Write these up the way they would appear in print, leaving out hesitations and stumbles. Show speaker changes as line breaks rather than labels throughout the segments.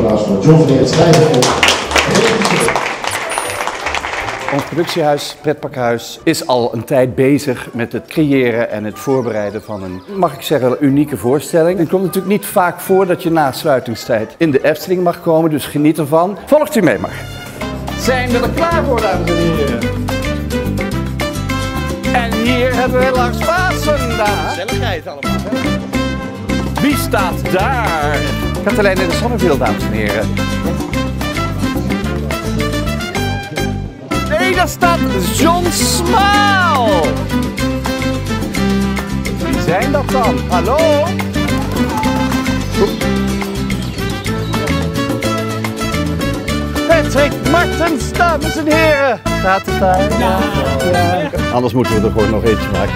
applaus voor John van Eert, schrijver en regisseur.
Ons productiehuis, Pretparkhuis, is al een tijd bezig met het creëren en het voorbereiden van een, mag ik zeggen, unieke voorstelling. Het komt natuurlijk niet vaak voor dat je na sluitingstijd in de Efteling mag komen, dus geniet ervan. Volgt u mee maar. Zijn we er klaar voor, dames en heren? En hier hebben we Lars Vaassen daar.
Gezelligheid allemaal.
Wie staat daar? Katelijne de Sonneveld, dames en heren. Nee, daar staat John Smaal. Wie zijn dat dan? Hallo? Patrick Martens, dames en heren. Gaat het daar? Ja. Anders moeten we er gewoon nog eentje maken.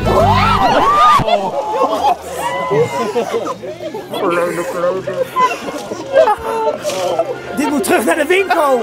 Dit moet terug naar de winkel!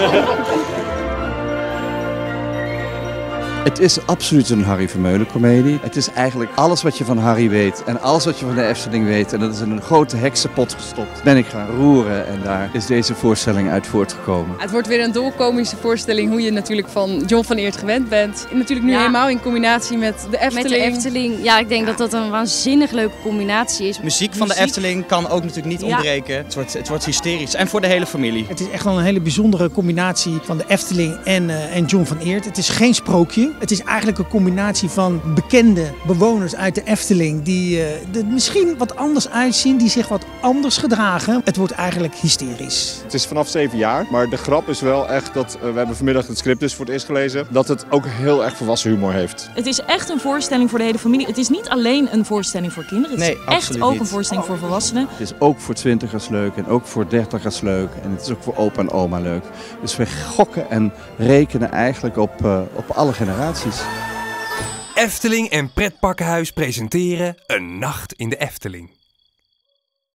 Het is absoluut een Harry Vermeulen-comedie. Het is eigenlijk alles wat je van Harry weet en alles wat je van de Efteling weet. En dat is in een grote heksenpot gestopt. Ben ik gaan roeren en daar is deze voorstelling uit voortgekomen.
Het wordt weer een dolkomische voorstelling, hoe je natuurlijk van John van Eert gewend bent. En natuurlijk nu helemaal in combinatie met de Efteling.
Met de Efteling, ja, ik denk dat dat een waanzinnig leuke combinatie is.
Muziek van de Efteling kan ook natuurlijk niet ontbreken. Het wordt hysterisch en voor de hele familie.
Het is echt wel een hele bijzondere combinatie van de Efteling en John van Eert. Het is geen sprookje. Het is eigenlijk een combinatie van bekende bewoners uit de Efteling die er misschien wat anders uitzien, die zich wat anders gedragen. Het wordt eigenlijk hysterisch.
Het is vanaf 7 jaar, maar de grap is wel echt dat, we hebben vanmiddag het script dus voor het eerst gelezen, dat het ook heel erg volwassen humor heeft.
Het is echt een voorstelling voor de hele familie. Het is niet alleen een voorstelling voor kinderen, het is echt ook een voorstelling voor volwassenen.
Het is ook voor 20ers leuk en ook voor 30ers leuk en het is ook voor opa en oma leuk. Dus we gokken en rekenen eigenlijk op alle generaties.
Efteling en Pretparkenhuis presenteren Een Nacht in de Efteling.